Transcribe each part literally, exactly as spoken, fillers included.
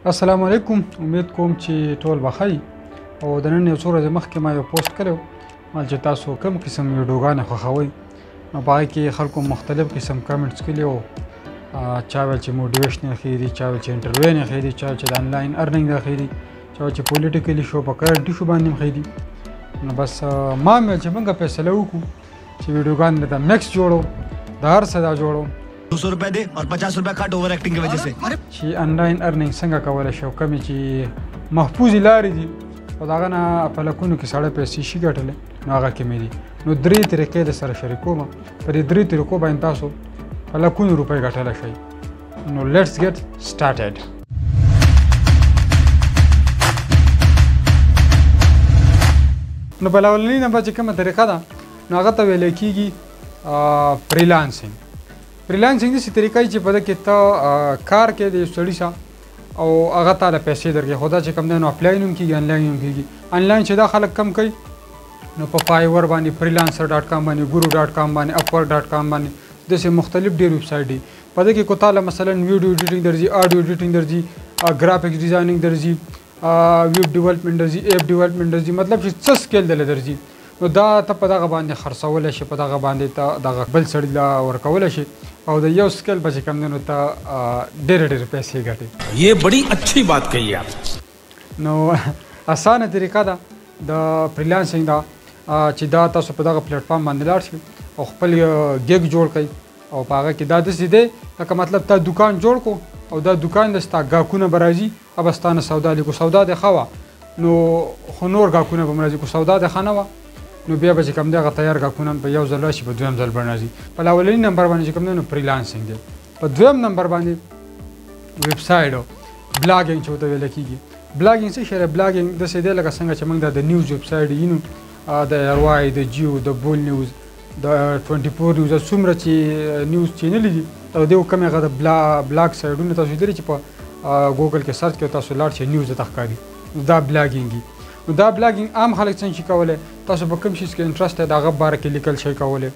السلام علیکم. امید کوم چې ټول بخیر او د نن یو څو ورځې مخکې ما یو پوسټ کړی و چې تاسو کوم قسم ویډیوګانې خوښوئ. نو په هغې کې خلکو مختلف قسم کمنټس کړي وو. چا ویل چې موټیویشنل ښې دي، چا ویل چې انټرویو ښې دي، چا ویل چې د انلاین ارننګ دا ښې دي، چا ویل چې پولیټیکلي شو په کرنټ ایشو باندې هم ښې دي. نو بس ما هم ویل چې موږ فیصله وکړو چې ویډیوګانې د مکس جوړو، د هر څه دا جوړو दो सौ रुपए दे और पचास रुपए काट ओवर एक्टिंग की वजह से چې انلاین ارننګ څنګه کولی شي او کومې چې محفوظې لارې دي او د هغه نه په لکونو کې سړی پیسې شي ګټلی نو هغه کومې دي. نو درې طریقې د سره شریکوم. په دې درې طریقو باندې تاسو په لکونو روپۍ ګټلی شئ. نو لیټس ګیټ سټارټډ. نو په اولنۍ نمبر چې کومه طریقه ده نو هغه ته ویلی کېږي فریلانسینګ. فریلانسینګ داسې طریقه چې په ده کې ته کار کوې د یو سړي سره او هغه تاله پیسې درکوي. خو دا چې کوم دی نو اپلاین هم کېږي، انلاین هم کېږي. انلاین چې دا خلک کم کوي نو په فایور باندې، فریلانسر ډاټ کام باندې، ګورو ډاټ کام باندې، اپور ډاټ کام باندې داسې مختلف ډېر ویبسایټ دي. په ده کې کو تاله مثلا ویډیو ایډیټینګ درځي، آډیو ایډیټینګ درځي، ګرافکس ډیزاینینګ درځي، ویب ډیولپمنټ درځي، ایپ ډیولپمنټ درځي، مطلب چې څه سکیل دله درځي. نو دا ته په دغه باندې خرڅولی شي، په دغه باندې ته دغه بل سړي له ورکولی شي او د یو سکیل به چې کوم دی نو ته ډېرې ډېرې پیسې ګټې. یہ بڑی اچھی بات کہی آپ. نو اسانه طریقه ده د فریلانسینګ دا چې دا تاسو په دغه پلیټفارم باندې لاړ شئ او خپل ګیګ جوړ کړئ او په هغه کې دا داسې دی لکه مطلب تا دوکان جوړ کړو او دا دوکان د ستا ګاهکونه به راځي او به ستانه سودا لیکو. سودا دې ښه وه نو خو نور ګاهکونه به هم راځي. خو سودا دې ښه نه وه نو بیا به چې کوم دی هغه تیار ګاهکونه په یو ځل راشي، په دویم ځل به راځي. په اولني نمبر باندې چې کوم دی نو فریلانسینګ دی. په دویم نمبر باندې ویبسایټ او بلاګینګ چې ورته ویل کېږي. بلاګینګ څه شی دی؟ بلاګینګ داسې دی لکه څنګه چې موږ دا د نیوز ویبسایټ یي نو د ایروای، د جیو، د بول نیوز، د ټوینټي فور نیوز، څومره چې نیوز چینلې دي او د کوم هغه د بلاګ سایډونه تاسو لرئ چې په ګوګل کې سرچ کوئ تاسو لاړ شئ نیوز ته ښکاري. دا بلاګینګ وي. نو دا بلاګینګ عام خلک څنګه شي کولی؟ تاسو په کوم شیز کې انټرسټ دی د هغه په باره کې لیکل شئ کولی.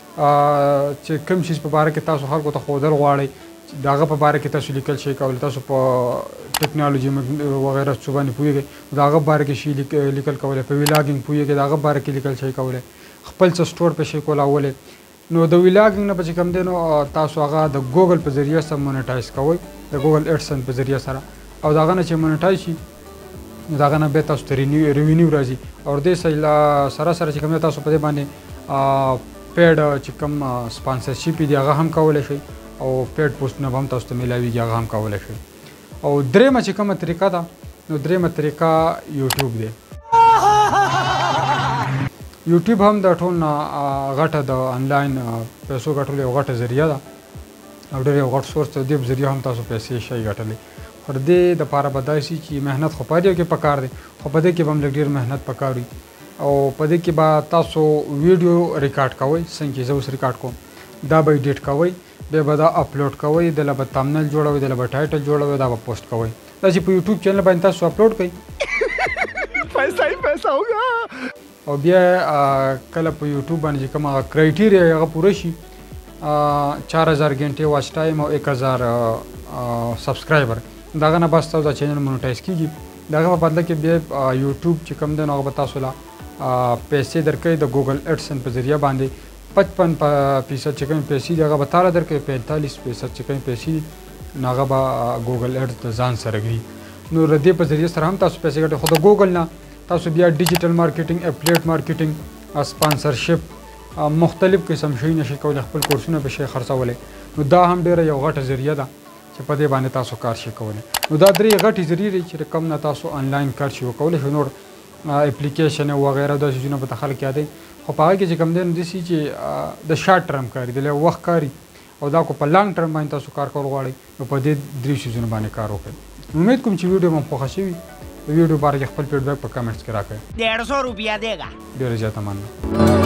چې کوم شیز په باره کې تاسو خلکو ته ښودل غواړئ د هغه په باره کې تاسو لیکل شئ کولی. تاسو په ټکنالوژي وغیره څه باندې پوهېږئ د هغه په باره کې شي لیکل کولی. په ویلاګینګ پوهېږئ د هغه په باره کې لیکل شئ کولی. خپل څه سټور پې شئ کولاولی. نو د ویلاګینګ نه به چې کوم دی نو تاسو هغه د ګوګل په ذریعه سره مونیټایز کوئ، د ګوګل ایډسن په ذریعه سره. او د هغه نه چې مونیټایز شي نو د هغه نه بیا تاسو ته ریونیو راځي. او دې سره سره چې کوم دی تاسو په دې باندې پیډ چې کوم سپانسرشپ دي هغه هم کولی شئ او پیډ پوسټونه به هم تاسو ته میلاویږي هغه هم کولی شئ. او درېیمه چې کومه طریقه ده نو درېیمه طریقه یوټیوب دی. یوټیوب هم د ټول نه غټه د انلاین پیسو ګټلو یو غټه ذریعه ده او ډېر یو غټ سورس دی. دې په ذریعه هم تاسو پیسې شئ ګټلی. خو د دې دپاره به داسې چې محنت خو په هر یو کې پکار دی، خو په دې کې به هم لږ ډېر محنت پکار وي. او په دې کې به تاسو ویډیو ریکارډ کوئ څنګه چې زه اوس ریکارډ کوم. دا به ایډیټ کوئ، بیا به دا اپلوډ کوئ، دله به تمنیل جوړوئ، دله به ټایټل جوړوئ، دا به پوسټ کوئ. دا چې په یوټیوب چینل باندې تاسو اپلوډ کړئ पैसा ही पैसा होगा. او بیا کله په یوټیوب باندې چې کوم هغه کرایټیریا هغه پوره شي چار هزار ګنټې واچ ټایم او ایک هزار سبسکرایبر د هغه نه بس تاسو دا چینل مونیټایز کېږي. د هغه په بدله کې بیا یوټیوب چې کوم دی نو هغه به تاسو له پیسې درکوي د ګوګل ایډسن په ذریعه باندې. پچپن فیصد چې کومې پیسې دي هغه به تاله درکوي، پینتالیس فیصد چې کومې پیسې دي نو هغه به ګوګل ایډس د ځان سره ږدي. نو د دې په ذریعه سره هم تاسو پیسې ګټئ. خو د ګوګل نه تاسو بیا ډیجیټل مارکیټینګ، اپلیټ مارکیټینګ، سپانسرشپ، مختلف قسم شیونه شئ کولی، خپل کورسونه به شئ خرڅولی. نو دا هم ډېره یو غټه ذریعه ده چې په دې باندې تاسو کار شئ کولی. نو دا درې غټې ذریعې دي چې کوم نه تاسو آنلاین کار شئ وکولی شئ. نور اپلیکیشن وغیره دا څیزونه به ته خلک یادوي. خو په هغه کې چې کوم دی نو داسې چې د شارټ ټرم کاري د لږ وخت کاري او دا کو په لانګ ټرم باندې تاسو کار کول غواړئ نو په دې درې څیزونو باندې کار وکړئ. امید کوم چې ویډیو مو خوښه شوي. ویډیو باره کې خپل فیډبیک په کمنټس کې راکړئ. डेढ़ सौ रुपया देगा. ډېره زیاته مننه.